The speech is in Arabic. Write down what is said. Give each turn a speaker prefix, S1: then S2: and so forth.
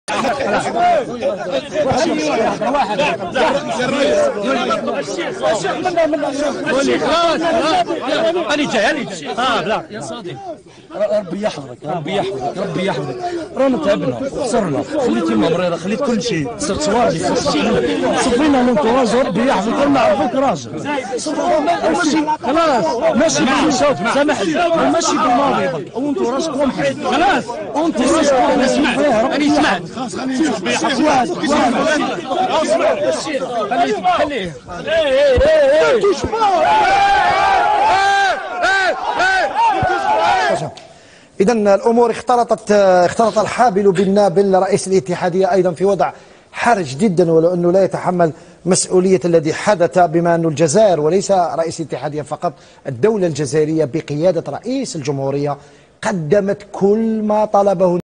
S1: انا جاي بلا يا صديقي. ربي يحفظك ربي يحفظك ربي يحفظك. رانا تعبنا خسرنا، خليت يما مريضه، خليت كل شيء، صرت صواري صفينا الانتراج. ربي يحفظك، نعرفوك راجل ماشي خلاص ماشي بالصوت. سامحني ماشي بالماضي وانتو راسكم خلاص انتو راسكم. اسمع انا سمعت خليه
S2: إذا الأمور اختلط الحابل بالنابل. رئيس الاتحادية أيضا في وضع حرج جدا، ولو أنه لا يتحمل مسؤولية الذي حدث، بما أن الجزائر وليس رئيس الاتحادية فقط، الدولة الجزائرية بقيادة رئيس الجمهورية قدمت كل ما طلبه